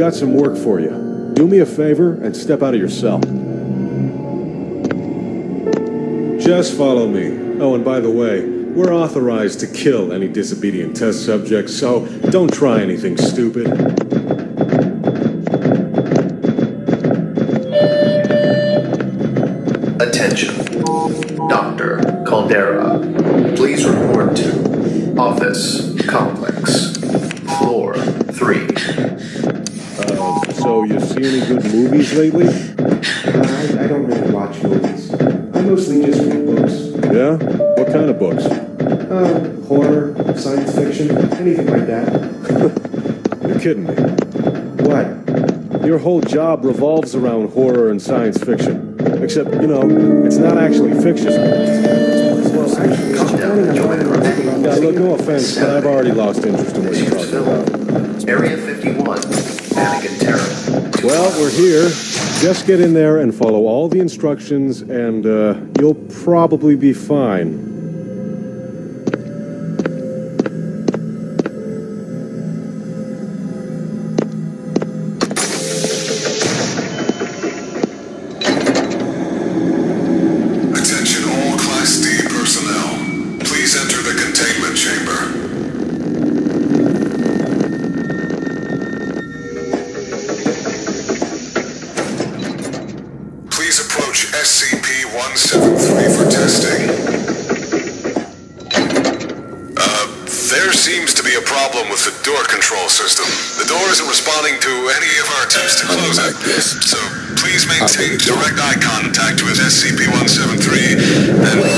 got some work for you. Do me a favor and step out of your cell. Just follow me. Oh, and by the way, we're authorized to kill any disobedient test subjects, so don't try anything stupid. Attention. Dr. Caldera. Please report to Office Complex. Floor 3. So you see any good movies lately? I don't really watch movies. I mostly just read books. Yeah? What kind of books? Horror, science fiction, anything like that. You're kidding me. What? Your whole job revolves around horror and science fiction. Except, you know, it's not actually fiction. Yeah, look, no offense, but I've already lost interest in what you're talking about. Area 51. Anakin Terror. Well, we're here. Just get in there and follow all the instructions, and you'll probably be fine. Attention all Class D personnel. Please enter the containment chamber. Please approach SCP-173 for testing. There seems to be a problem with the door control system. The door isn't responding to any of our attempts to close it. So please maintain direct eye contact with SCP-173 and